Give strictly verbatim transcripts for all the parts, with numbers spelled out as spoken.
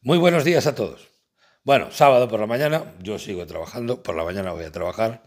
Muy buenos días a todos. Bueno, sábado por la mañana, yo sigo trabajando, por la mañana voy a trabajar,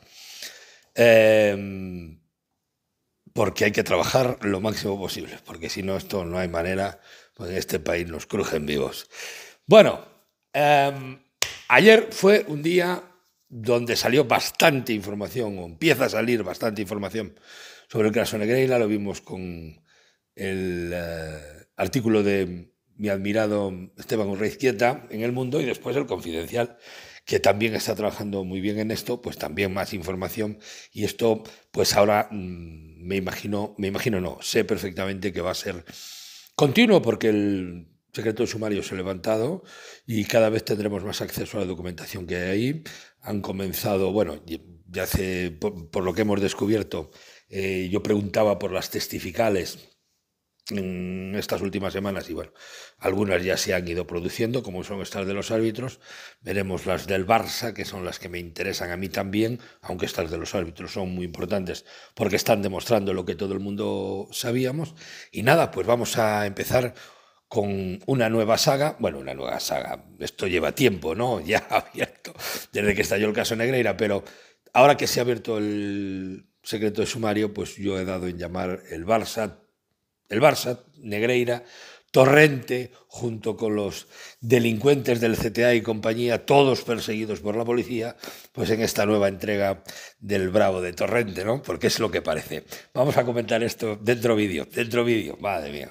eh, porque hay que trabajar lo máximo posible, porque si no, esto no hay manera, pues en este país nos crujen vivos. Bueno, eh, ayer fue un día donde salió bastante información, o empieza a salir bastante información sobre el caso Negreira. Lo vimos con el eh, artículo de mi admirado Esteban Urreiztieta en El Mundo, y después El Confidencial, que también está trabajando muy bien en esto, pues también más información. Y esto, pues ahora mmm, me imagino, me imagino no, sé perfectamente que va a ser continuo, porque el secreto de sumario se ha levantado y cada vez tendremos más acceso a la documentación que hay ahí. Han comenzado, bueno, ya hace, por, por lo que hemos descubierto, eh, yo preguntaba por las testificales en estas últimas semanas y bueno, algunas ya se han ido produciendo, como son estas de los árbitros. Veremos las del Barça, que son las que me interesan a mí también, aunque estas de los árbitros son muy importantes porque están demostrando lo que todo el mundo sabíamos. Y nada, pues vamos a empezar con una nueva saga. Bueno, una nueva saga, esto lleva tiempo, ¿no? Ya abierto desde que estalló el caso Negreira, pero ahora que se ha abierto el secreto de sumario, pues yo he dado en llamar el Barça, el Barça, Negreira, Torrente, junto con los delincuentes del C T A y compañía, todos perseguidos por la policía, pues en esta nueva entrega del Bravo de Torrente, ¿no? Porque es lo que parece. Vamos a comentar esto dentro vídeo, dentro vídeo, madre mía.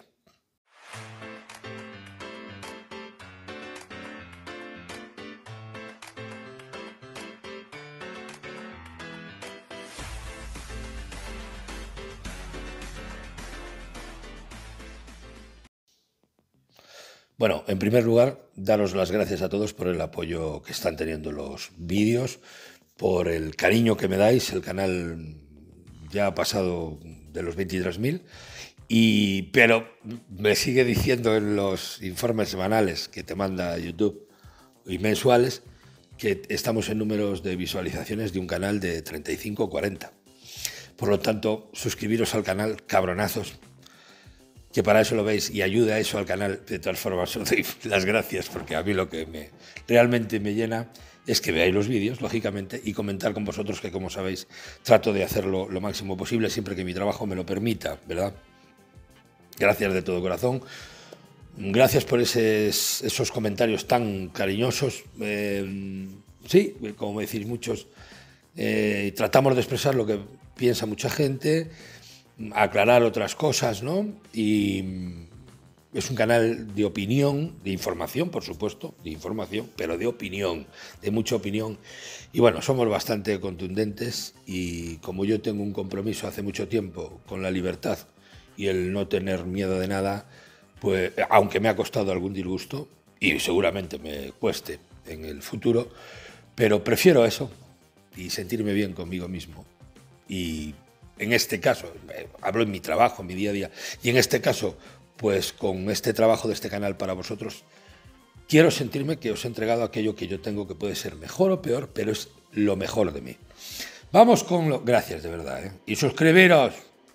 Bueno, en primer lugar, daros las gracias a todos por el apoyo que están teniendo los vídeos, por el cariño que me dais. El canal ya ha pasado de los veintitrés mil, y, pero me sigue diciendo en los informes semanales que te manda YouTube y mensuales que estamos en números de visualizaciones de un canal de treinta y cinco o cuarenta. Por lo tanto, suscribiros al canal, cabronazos, que para eso lo veis, y ayuda a eso al canal. De todas formas, os doy las gracias, porque a mí lo que me, realmente me llena es que veáis los vídeos, lógicamente, y comentar con vosotros, que como sabéis, trato de hacerlo lo máximo posible, siempre que mi trabajo me lo permita, ¿verdad? Gracias de todo corazón. Gracias por esos, esos comentarios tan cariñosos. Eh, sí, como decís muchos, eh, tratamos de expresar lo que piensa mucha gente, aclarar otras cosas, ¿no? Y es un canal de opinión, de información, por supuesto, de información, pero de opinión, de mucha opinión. Y bueno, somos bastante contundentes, y como yo tengo un compromiso hace mucho tiempo con la libertad y el no tener miedo de nada, pues aunque me ha costado algún disgusto, y seguramente me cueste en el futuro, pero prefiero eso y sentirme bien conmigo mismo. Y en este caso, hablo en mi trabajo, en mi día a día, y en este caso, pues con este trabajo de este canal para vosotros, quiero sentirme que os he entregado aquello que yo tengo, que puede ser mejor o peor, pero es lo mejor de mí. Vamos con lo... Gracias, de verdad, ¿eh? Y suscribiros.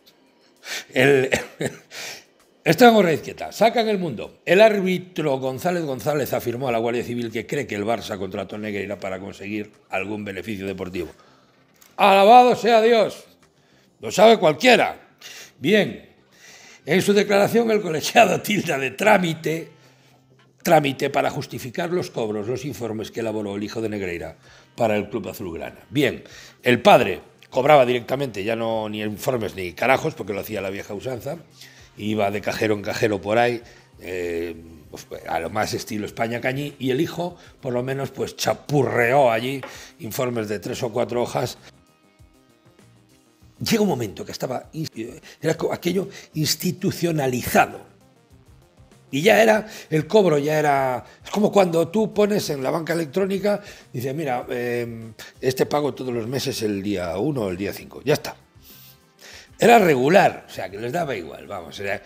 El... Esteban Urreiztieta, saca en El Mundo. El árbitro González González afirmó a la Guardia Civil que cree que el Barça contrató a Negreira para conseguir algún beneficio deportivo. ¡Alabado sea Dios! Lo sabe cualquiera. Bien, en su declaración el colegiado tilda de trámite, trámite para justificar los cobros, los informes que elaboró el hijo de Negreira para el Club Azulgrana. Bien, el padre cobraba directamente, ya no ni informes ni carajos, porque lo hacía la vieja usanza, iba de cajero en cajero por ahí, eh, pues, a lo más estilo España Cañí, y el hijo por lo menos pues chapurreó allí informes de tres o cuatro hojas. Llega un momento que estaba, era aquello institucionalizado, y ya era, el cobro ya era, es como cuando tú pones en la banca electrónica, dices, mira, eh, este pago todos los meses el día uno o el día cinco, ya está. Era regular, o sea, que les daba igual, vamos, era,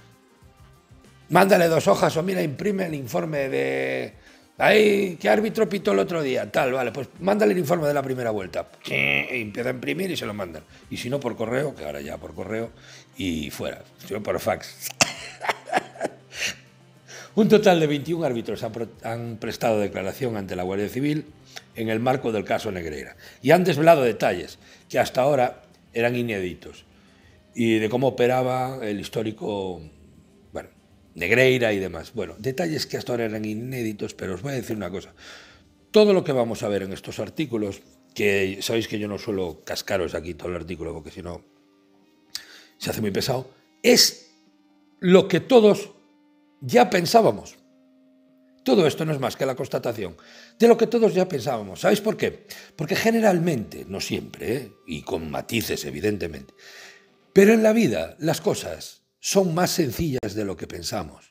mándale dos hojas, o mira, imprime el informe de... Ahí, ¿qué árbitro pitó el otro día? Tal, vale, pues mándale el informe de la primera vuelta. Y empieza a imprimir y se lo mandan. Y si no, por correo, que ahora ya por correo, y fuera. Si no, por fax. Un total de veintiún árbitros han, han prestado declaración ante la Guardia Civil en el marco del caso Negreira y han desvelado detalles que hasta ahora eran inéditos y de cómo operaba el histórico, bueno, Negreira y demás. Bueno, detalles que hasta ahora eran inéditos, pero os voy a decir una cosa. Todo lo que vamos a ver en estos artículos, que sabéis que yo no suelo cascaros aquí todo el artículo porque si no se hace muy pesado, es lo que todos ya pensábamos. Todo esto no es más que la constatación de lo que todos ya pensábamos. ¿Sabéis por qué? Porque generalmente, no siempre, ¿eh? Y con matices evidentemente, pero en la vida las cosas son más sencillas de lo que pensamos.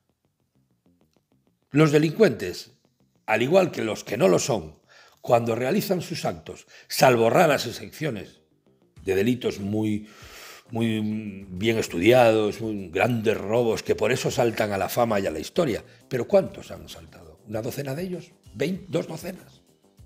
Los delincuentes, al igual que los que no lo son, cuando realizan sus actos, salvo raras excepciones de delitos muy, muy bien estudiados, muy grandes robos, que por eso saltan a la fama y a la historia. ¿Pero cuántos han saltado? ¿Una docena de ellos? ¿Veinte? ¿Dos docenas?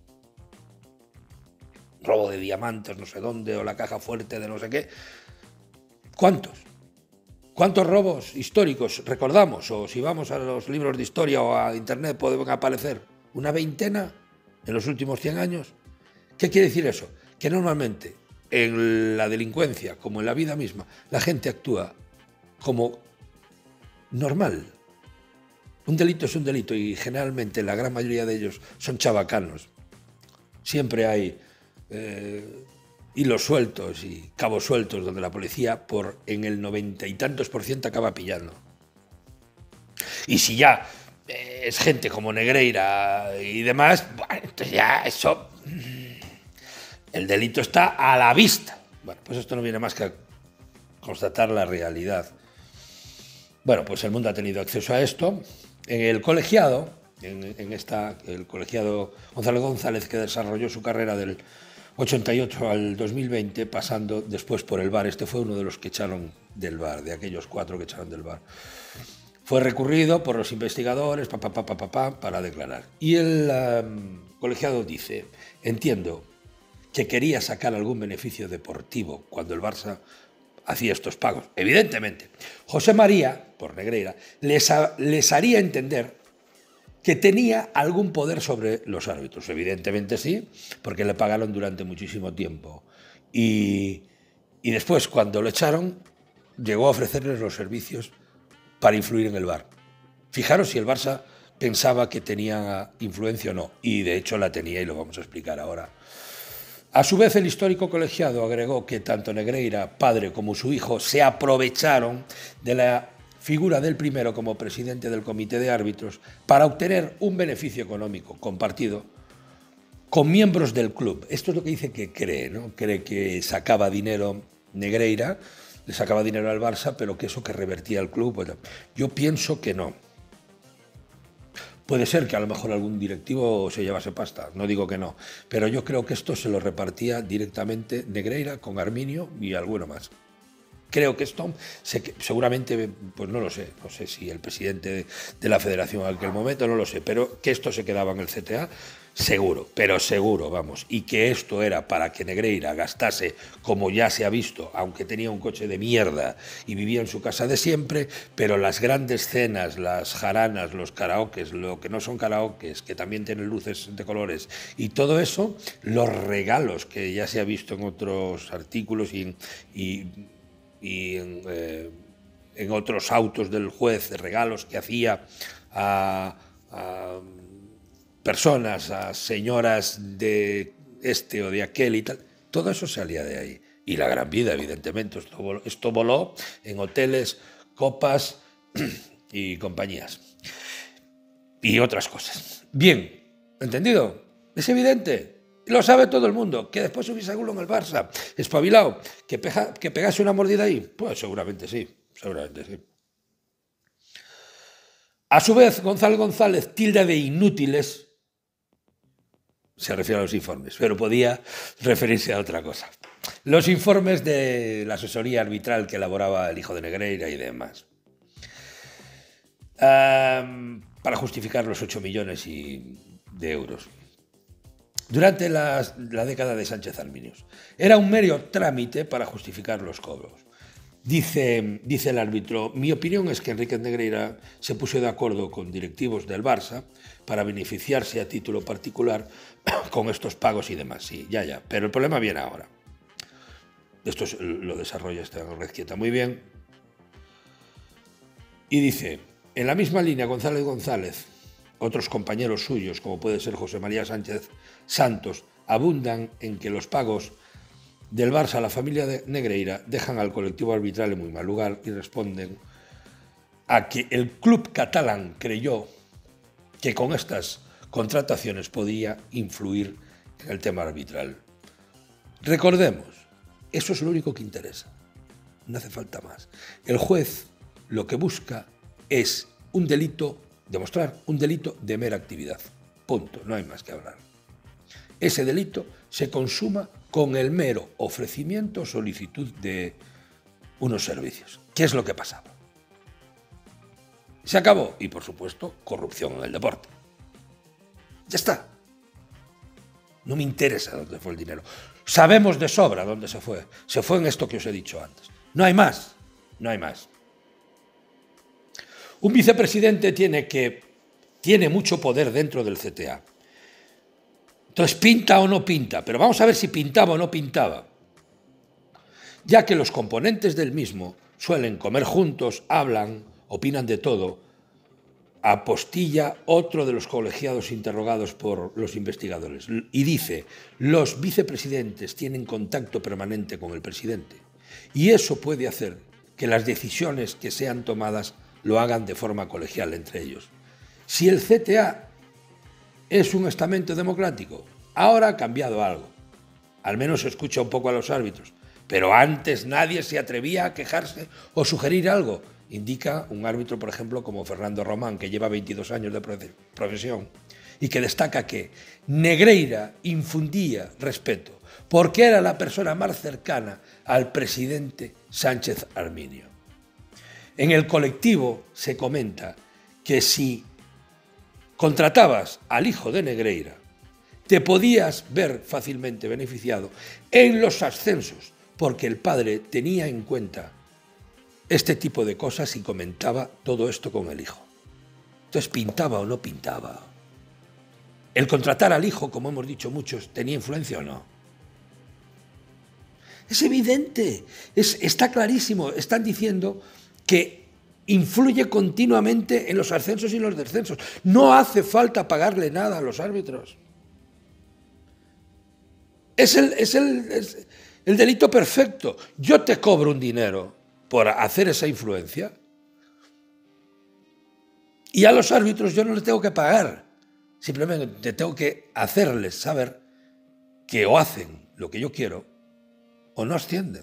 Robo de diamantes no sé dónde, o la caja fuerte de no sé qué. ¿Cuántos? ¿Cuántos robos históricos recordamos? O si vamos a los libros de historia o a internet pueden aparecer una veintena en los últimos cien años. ¿Qué quiere decir eso? Que normalmente en la delincuencia, como en la vida misma, la gente actúa como normal. Un delito es un delito y generalmente la gran mayoría de ellos son chabacanos. Siempre hay eh, hilos sueltos y cabos sueltos donde la policía por en el noventa y tantos por ciento acaba pillando. Y si ya eh, es gente como Negreira y demás, bueno, entonces ya eso, el delito está a la vista. Bueno, pues esto no viene más que a constatar la realidad. Bueno, pues el mundo ha tenido acceso a esto. En el colegiado, en, en esta, el colegiado Gonzalo González, que desarrolló su carrera del ochenta y ocho al dos mil veinte, pasando después por el bar. Este fue uno de los que echaron del bar, de aquellos cuatro que echaron del bar. Fue recurrido por los investigadores pa, pa, pa, pa, pa, pa, para declarar. Y el um, colegiado dice, entiendo que quería sacar algún beneficio deportivo cuando el Barça hacía estos pagos. Evidentemente, José María, por Negreira, les, ha, les haría entender que tenía algún poder sobre los árbitros. Evidentemente sí, porque le pagaron durante muchísimo tiempo. Y, y después, cuando lo echaron, llegó a ofrecerles los servicios para influir en el V A R. Fijaros si el Barça pensaba que tenía influencia o no, y de hecho la tenía y lo vamos a explicar ahora. A su vez, el histórico colegiado agregó que tanto Negreira, padre, como su hijo se aprovecharon de la figura del primero como presidente del comité de árbitros para obtener un beneficio económico compartido con miembros del club. Esto es lo que dice que cree, ¿no? Cree que sacaba dinero Negreira, le sacaba dinero al Barça, pero que eso que revertía al club. Bueno, yo pienso que no. Puede ser que a lo mejor algún directivo se llevase pasta, no digo que no, pero yo creo que esto se lo repartía directamente Negreira con Arminio y alguno más. Creo que esto, seguramente, pues no lo sé, no sé si el presidente de la federación en aquel momento, no lo sé, pero que esto se quedaba en el C T A, seguro, pero seguro, vamos, y que esto era para que Negreira gastase, como ya se ha visto, aunque tenía un coche de mierda y vivía en su casa de siempre, pero las grandes cenas, las jaranas, los karaokes, lo que no son karaokes, que también tienen luces de colores, y todo eso, los regalos que ya se ha visto en otros artículos y... y y en, eh, en otros autos del juez, de regalos que hacía a, a personas, a señoras de este o de aquel y tal, todo eso salía de ahí. Y la gran vida, evidentemente, esto voló, esto voló en hoteles, copas y compañías. Y otras cosas. Bien, ¿entendido? Es evidente. Lo sabe todo el mundo. Que después hubiese alguno en el Barça espabilado, que, peja, que pegase una mordida ahí. Pues seguramente sí, seguramente sí. A su vez, Gonzalo González tilda de inútiles, se refiere a los informes, pero podía referirse a otra cosa. Los informes de la asesoría arbitral que elaboraba el hijo de Negreira y demás. Um, para justificar los ocho millones y de euros. Durante la, la década de Sánchez Arminius. Era un mero trámite para justificar los cobros. Dice, dice el árbitro, mi opinión es que Enríquez Negreira se puso de acuerdo con directivos del Barça para beneficiarse a título particular con estos pagos y demás. Sí, ya, ya. Pero el problema viene ahora. Esto es, lo desarrolla esta Rezquieta muy bien. Y dice, en la misma línea, González González, otros compañeros suyos, como puede ser José María Sánchez Santos, abundan en que los pagos del Barça a la familia de Negreira dejan al colectivo arbitral en muy mal lugar y responden a que el club catalán creyó que con estas contrataciones podía influir en el tema arbitral. Recordemos, eso es lo único que interesa, no hace falta más. El juez lo que busca es un delito, demostrar un delito de mera actividad, punto, no hay más que hablar. Ese delito se consuma con el mero ofrecimiento o solicitud de unos servicios. ¿Qué es lo que pasaba? Se acabó. Y, por supuesto, corrupción en el deporte. Ya está. No me interesa dónde fue el dinero. Sabemos de sobra dónde se fue. Se fue en esto que os he dicho antes. No hay más. No hay más. Un vicepresidente tiene que tiene mucho poder dentro del C T A. Entonces, pinta o no pinta, pero vamos a ver si pintaba o no pintaba. Ya que los componentes del mismo suelen comer juntos, hablan, opinan de todo, apostilla otro de los colegiados interrogados por los investigadores y dice, los vicepresidentes tienen contacto permanente con el presidente y eso puede hacer que las decisiones que sean tomadas lo hagan de forma colegial entre ellos. Si el C T A es un estamento democrático, ahora ha cambiado algo. Al menos se escucha un poco a los árbitros. Pero antes nadie se atrevía a quejarse o sugerir algo. Indica un árbitro, por ejemplo, como Fernando Román, que lleva veintidós años de profesión y que destaca que Negreira infundía respeto porque era la persona más cercana al presidente Sánchez Arminio. En el colectivo se comenta que si contratabas al hijo de Negreira, te podías ver fácilmente beneficiado en los ascensos, porque el padre tenía en cuenta este tipo de cosas y comentaba todo esto con el hijo. Entonces, ¿pintaba o no pintaba? ¿El contratar al hijo, como hemos dicho muchos, tenía influencia o no? Es evidente, es, está clarísimo. Están diciendo que influye continuamente en los ascensos y los descensos. No hace falta pagarle nada a los árbitros. Es el, es el, es el delito perfecto. Yo te cobro un dinero por hacer esa influencia y a los árbitros yo no les tengo que pagar. Simplemente tengo que hacerles saber que o hacen lo que yo quiero o no ascienden.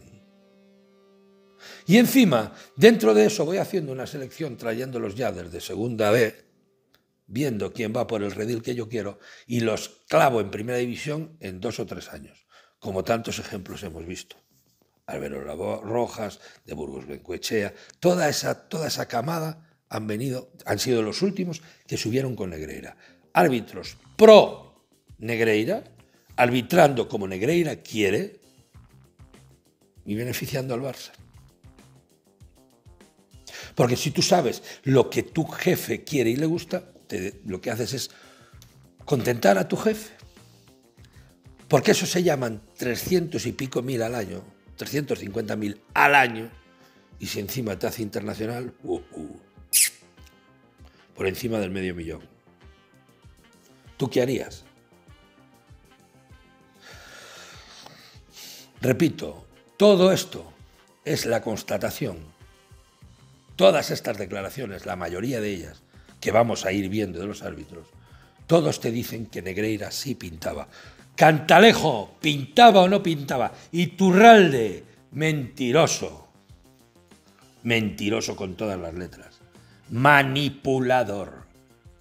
Y encima, dentro de eso voy haciendo una selección trayéndolos ya desde segunda B, viendo quién va por el redil que yo quiero y los clavo en primera división en dos o tres años, como tantos ejemplos hemos visto. Álvaro Rojas, de Burgos Bengoechea, toda esa, toda esa camada han venido, han sido los últimos que subieron con Negreira. Árbitros pro Negreira, arbitrando como Negreira quiere y beneficiando al Barça. Porque si tú sabes lo que tu jefe quiere y le gusta, te, lo que haces es contentar a tu jefe. Porque eso se llaman trescientos y pico mil al año, trescientos cincuenta mil al año, y si encima te hace internacional, uh, uh, por encima del medio millón. ¿Tú qué harías? Repito, todo esto es la constatación. Todas estas declaraciones, la mayoría de ellas, que vamos a ir viendo de los árbitros, todos te dicen que Negreira sí pintaba. Cantalejo, ¿pintaba o no pintaba? Iturralde, mentiroso. Mentiroso con todas las letras. Manipulador.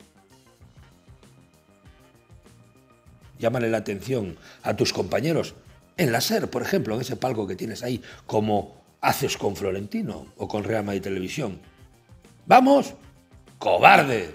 Llámale la atención a tus compañeros en la SER, por ejemplo, en ese palco que tienes ahí, como haces con Florentino o con Real Madrid Televisión. ¡Vamos! ¡Cobarde!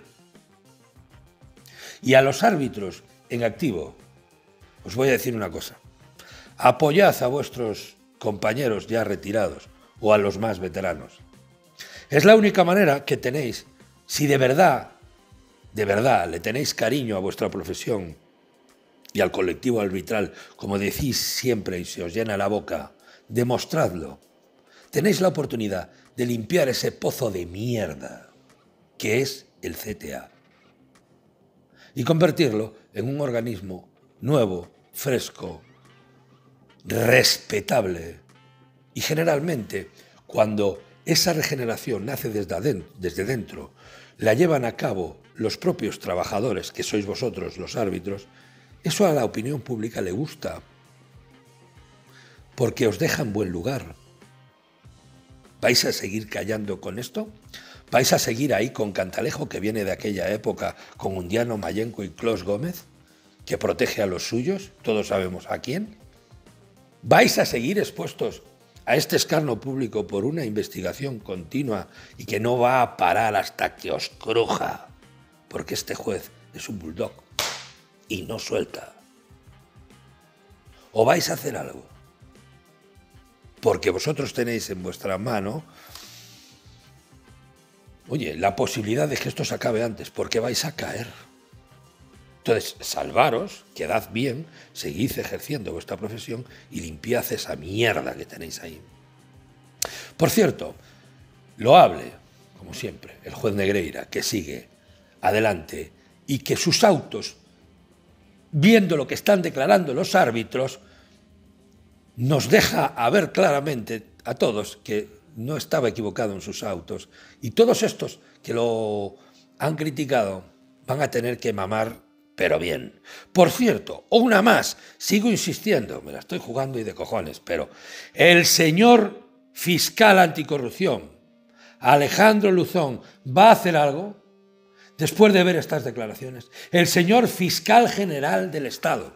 Y a los árbitros en activo, os voy a decir una cosa. Apoyad a vuestros compañeros ya retirados o a los más veteranos. Es la única manera que tenéis, si de verdad, de verdad le tenéis cariño a vuestra profesión y al colectivo arbitral, como decís siempre y se os llena la boca, demostradlo. Tenéis la oportunidad de limpiar ese pozo de mierda que es el C T A y convertirlo en un organismo nuevo, fresco, respetable. Y generalmente, cuando esa regeneración nace desde dentro, la llevan a cabo los propios trabajadores, que sois vosotros los árbitros, eso a la opinión pública le gusta, porque os deja en buen lugar. ¿Vais a seguir callando con esto? ¿Vais a seguir ahí con Cantalejo, que viene de aquella época, con Undiano, Mayenco y Clos Gómez, que protege a los suyos? Todos sabemos a quién. ¿Vais a seguir expuestos a este escarnio público por una investigación continua y que no va a parar hasta que os cruja? Porque este juez es un bulldog y no suelta. ¿O vais a hacer algo? Porque vosotros tenéis en vuestra mano, oye, la posibilidad de que esto se acabe antes, porque vais a caer. Entonces, salvaros, quedad bien, seguid ejerciendo vuestra profesión y limpiad esa mierda que tenéis ahí. Por cierto, loable, como siempre, el juez Negreira, que sigue adelante y que sus autos, viendo lo que están declarando los árbitros, nos deja a ver claramente a todos que no estaba equivocado en sus autos. Y todos estos que lo han criticado van a tener que mamar, pero bien. Por cierto, una más, sigo insistiendo, me la estoy jugando y de cojones, pero el señor fiscal anticorrupción, Alejandro Luzón, ¿va a hacer algo después de ver estas declaraciones? El señor fiscal general del Estado,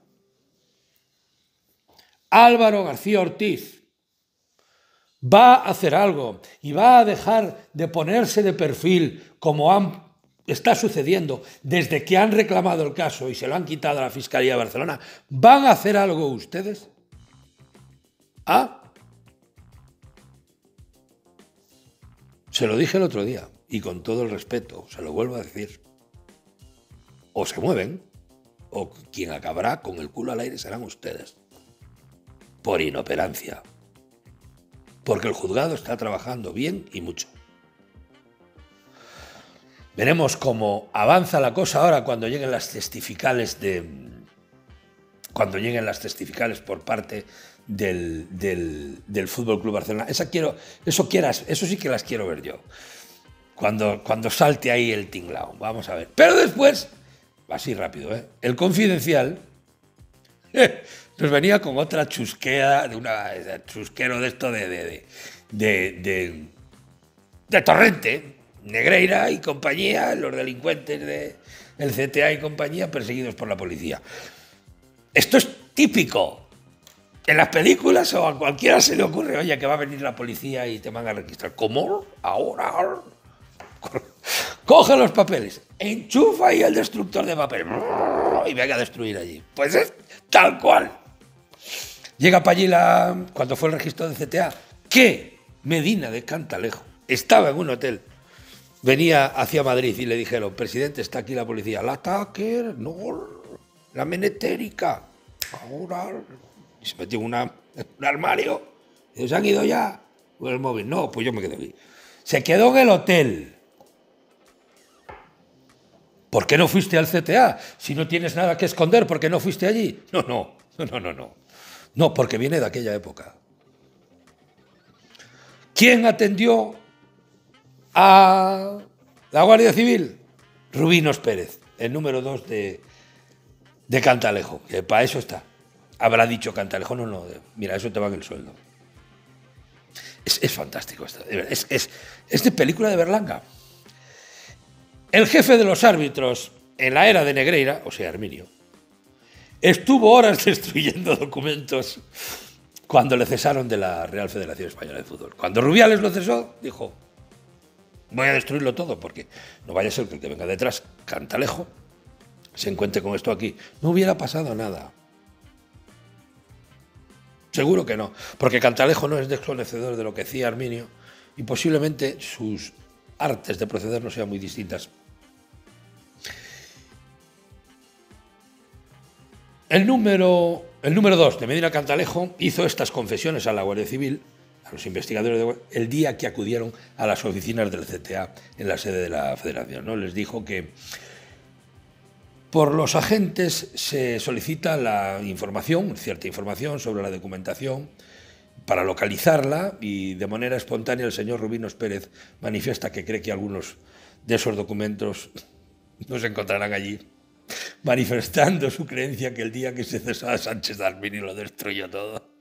Álvaro García Ortiz, va a hacer algo y va a dejar de ponerse de perfil como han, está sucediendo desde que han reclamado el caso y se lo han quitado a la Fiscalía de Barcelona. ¿Van a hacer algo ustedes? ¿Ah? Se lo dije el otro día y con todo el respeto, se lo vuelvo a decir. O se mueven o quien acabará con el culo al aire serán ustedes. Por inoperancia. Porque el juzgado está trabajando bien y mucho. Veremos cómo avanza la cosa ahora cuando lleguen las testificales de cuando lleguen las testificales por parte del, del, del Fútbol Club Barcelona. Esa quiero, eso quieras, eso sí que las quiero ver yo. Cuando, cuando salte ahí el tinglao. Vamos a ver. Pero después, así rápido, ¿eh? El Confidencial nos venía con otra chusquea, de una chusquero de esto de, de, de, de, de, de Torrente, Negreira y compañía, los delincuentes del C T A y compañía perseguidos por la policía. Esto es típico. En las películas o a cualquiera se le ocurre, oye, que va a venir la policía y te van a registrar. ¿Cómo? Ahora. Coge los papeles, enchufa ahí el destructor de papel y venga a destruir allí. Pues es tal cual. Llega para allí la, cuando fue el registro del C T A, que Medina de Cantalejo estaba en un hotel, venía hacia Madrid y le dijeron, presidente, está aquí la policía. La Tucker, no, la menetérica. Ahora, y se metió en una, un armario. Y se han ido ya. Con el móvil. No, pues yo me quedo aquí. Se quedó en el hotel. ¿Por qué no fuiste al C T A? Si no tienes nada que esconder, ¿por qué no fuiste allí? No, no, no, no, no. No, porque viene de aquella época. ¿Quién atendió a la Guardia Civil? Rubinos Pérez, el número dos de, de Cantalejo, que para eso está. Habrá dicho Cantalejo, no, no, mira, eso te va en el sueldo. Es, es fantástico esto, es, es, es de película de Berlanga. El jefe de los árbitros en la era de Negreira, o sea, Herminio, estuvo horas destruyendo documentos cuando le cesaron de la Real Federación Española de Fútbol. Cuando Rubiales lo cesó, dijo, voy a destruirlo todo, porque no vaya a ser que el que venga detrás, Cantalejo, se encuentre con esto aquí. No hubiera pasado nada. Seguro que no, porque Cantalejo no es desconocedor de lo que hacía Arminio y posiblemente sus artes de proceder no sean muy distintas. El número, el número dos de Medina Cantalejo hizo estas confesiones a la Guardia Civil, a los investigadores, de, el día que acudieron a las oficinas del C T A en la sede de la Federación, ¿no? Les dijo que por los agentes se solicita la información, cierta información sobre la documentación para localizarla y de manera espontánea el señor Rubinos Pérez manifiesta que cree que algunos de esos documentos no se encontrarán allí, manifestando su creencia que el día que se cesó a Sánchez de Arminio lo destruyó todo.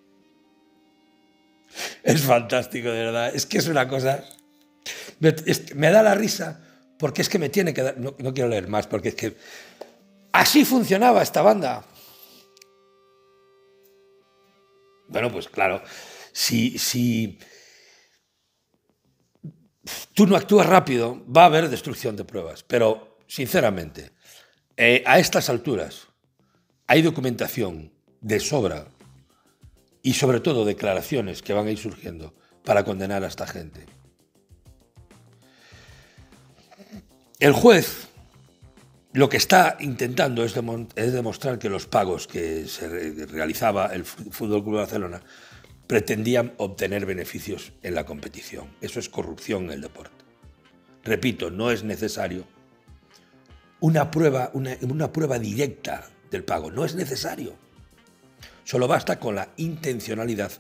Es fantástico, de verdad. Es que es una cosa... Me, es, me da la risa porque es que me tiene que dar... No, no quiero leer más porque es que... Así funcionaba esta banda. Bueno, pues claro, si, si tú no actúas rápido, va a haber destrucción de pruebas. Pero, sinceramente, eh, a estas alturas hay documentación de sobra y sobre todo declaraciones que van a ir surgiendo para condenar a esta gente. El juez lo que está intentando es, demo es demostrar que los pagos que se re realizaba el Fútbol Club Barcelona pretendían obtener beneficios en la competición. Eso es corrupción en el deporte. Repito, no es necesario una prueba, una, una prueba directa del pago. No es necesario. Solo basta con la intencionalidad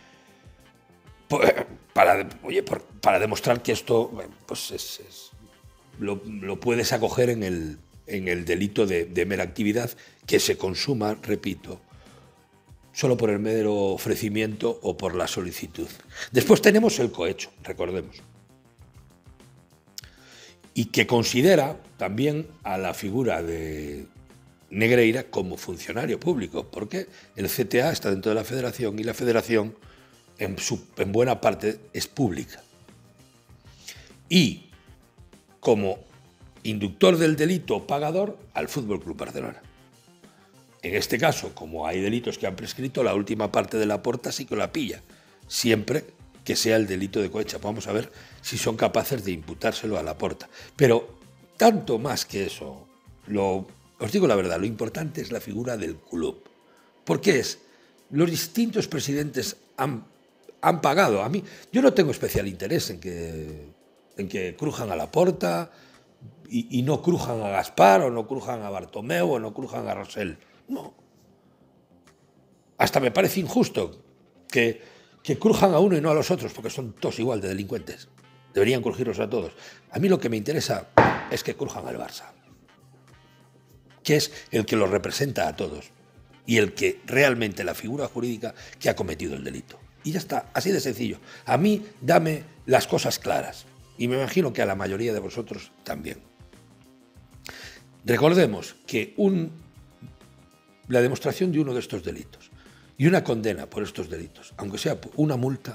para, oye, para demostrar que esto pues es, es, lo, lo puedes acoger en el, en el delito de, de mera actividad que se consuma, repito, solo por el mero ofrecimiento o por la solicitud. Después tenemos el cohecho, recordemos, y que considera también a la figura de Negreira como funcionario público, porque el C T A está dentro de la Federación y la Federación en, su, en buena parte es pública. Y como inductor del delito pagador al Fútbol Club Barcelona. En este caso, como hay delitos que han prescrito, la última parte de la porta sí que la pilla, siempre que sea el delito de cohecho. Vamos a ver si son capaces de imputárselo a la porta. Pero tanto más que eso, lo, os digo la verdad, lo importante es la figura del club. Porque es, los distintos presidentes han, han pagado. A mí, yo no tengo especial interés en que, en que crujan a la porta y, y no crujan a Gaspar, o no crujan a Bartomeu, o no crujan a Rosell. No. Hasta me parece injusto que, que crujan a uno y no a los otros, porque son todos igual de delincuentes. Deberían crujirlos a todos. A mí lo que me interesa es que crujan al Barça, que es el que los representa a todos y el que realmente la figura jurídica que ha cometido el delito. Y ya está, así de sencillo. A mí dame las cosas claras y me imagino que a la mayoría de vosotros también. Recordemos que un, la demostración de uno de estos delitos y una condena por estos delitos, aunque sea una multa,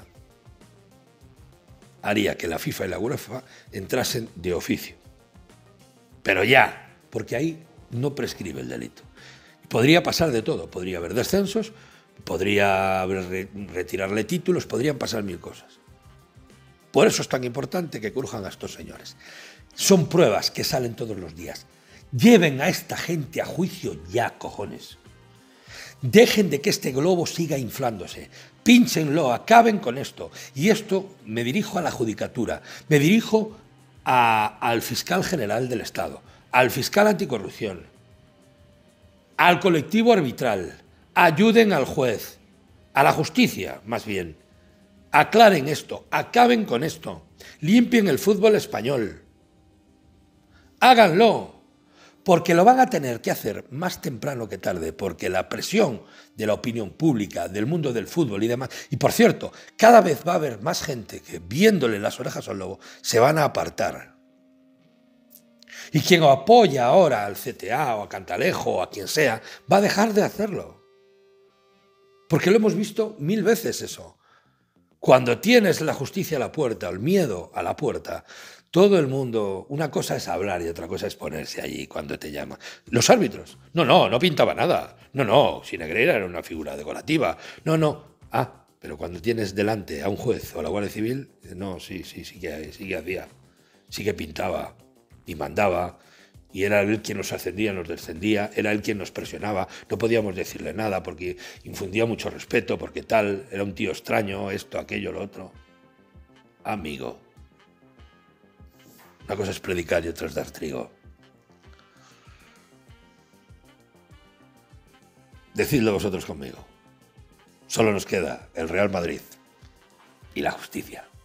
haría que la FIFA y la UEFA entrasen de oficio. Pero ya, porque ahí no prescribe el delito. Podría pasar de todo, podría haber descensos, podría haber retirarle títulos, podrían pasar mil cosas. Por eso es tan importante que crujan a estos señores. Son pruebas que salen todos los días. Lleven a esta gente a juicio ya, cojones. Dejen de que este globo siga inflándose. Pínchenlo, acaben con esto. Y esto me dirijo a la judicatura, me dirijo a, al fiscal general del Estado, al fiscal anticorrupción, al colectivo arbitral. Ayuden al juez, a la justicia, más bien. Aclaren esto, acaben con esto. Limpien el fútbol español. Háganlo. Porque lo van a tener que hacer más temprano que tarde, porque la presión de la opinión pública, del mundo del fútbol y demás, y por cierto, cada vez va a haber más gente que viéndole las orejas al lobo se van a apartar. Y quien apoya ahora al C T A o a Cantalejo o a quien sea, va a dejar de hacerlo. Porque lo hemos visto mil veces eso. Cuando tienes la justicia a la puerta, el miedo a la puerta, Todo el mundo, una cosa es hablar y otra cosa es ponerse allí cuando te llama. Los árbitros, no, no, no pintaba nada. No, no, si Negreira era una figura decorativa. No, no. Ah, pero cuando tienes delante a un juez o a la Guardia Civil, no, sí, sí, sí que, sí que hacía. Sí que pintaba y mandaba. Y era él quien nos ascendía, nos descendía, era él quien nos presionaba. No podíamos decirle nada porque infundía mucho respeto, porque tal, era un tío extraño, esto, aquello, lo otro. Amigo. Una cosa es predicar y otra es dar trigo. Decidlo vosotros conmigo. Solo nos queda el Real Madrid y la justicia.